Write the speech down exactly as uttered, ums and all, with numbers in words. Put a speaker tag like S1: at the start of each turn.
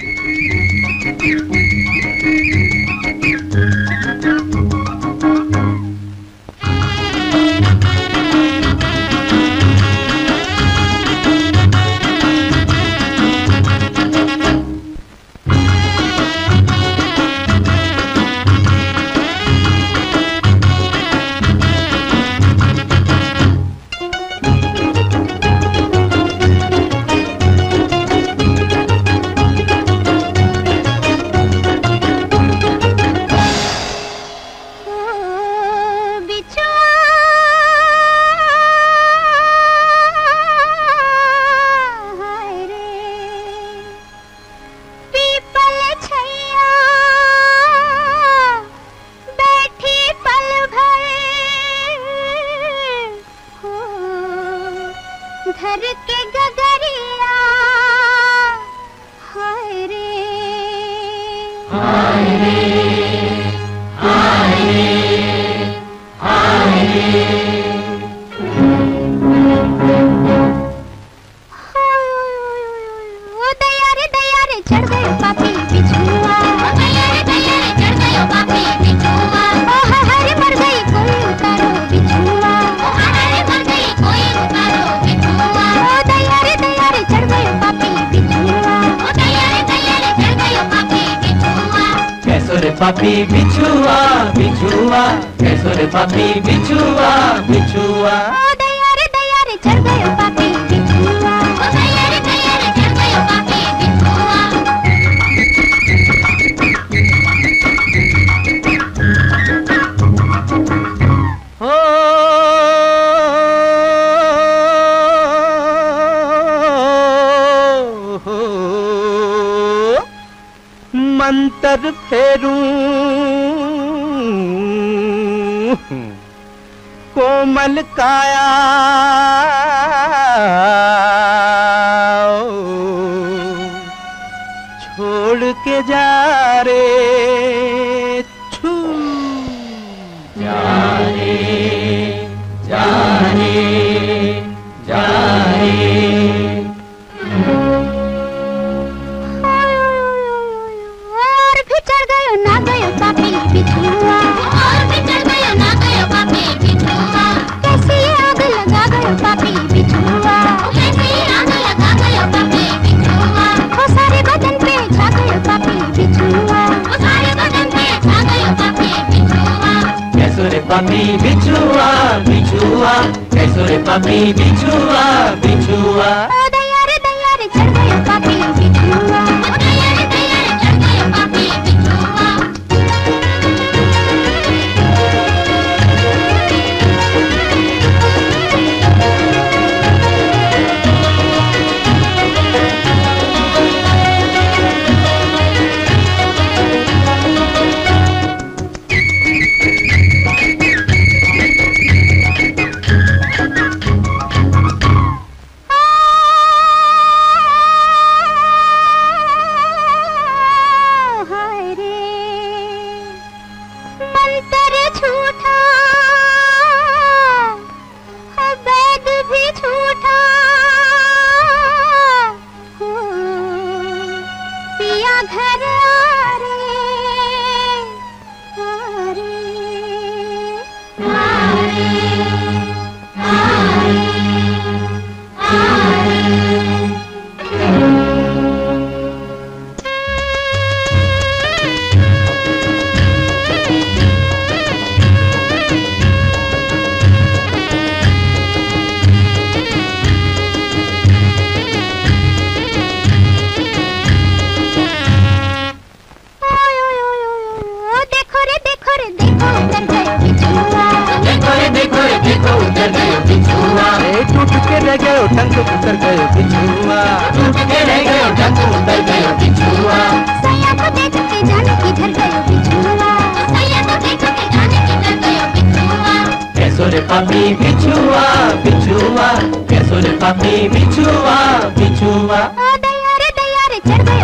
S1: पापी बिछुआ बिछुआ कैसो रे पापी बिछुआ बिछुआ
S2: ओ दया रे दया रे चढ़ गयो पापी बिछुआ ओ दया रे दया रे चढ़ गयो पापी बिछुआ
S1: हो मंतर फेरूं कोमल काया छोड़ के जा रे छू जा रे जा रे जा रे
S2: ना गयो पापी बिछुआ और भी चढ़ गयो ना गयो पापी बिछुआ कैसी आग लगा गयो पापी बिछुआ कैसी आग लगा गयो पापी बिछुआ वो सारे बदन पे छा गयो पापी बिछुआ वो सारे बदन पे छा गयो पापी बिछुआ
S1: कैसो रे पापी बिछुआ बिछुआ कैसो रे पापी बिछुआ बिछुआ
S2: ओ दया रे दया रे चढ़ गयो पापी बिछुआ ओ दया रे दया रे चढ़ गयो पापी बिछुआ
S1: टंक उतर गयो बिछुआ टूट के रह गयो टंक उतर गयो बिछुआ
S2: सैया को देख के जाने किधर गयो बिछुआ सैया को देख के जाने किधर गयो बिछुआ
S1: कैसो रे पापी बिछुआ बिछुआ कैसो रे पापी बिछुआ बिछुआ
S2: ओ दया रे दया रे चढ़ गयो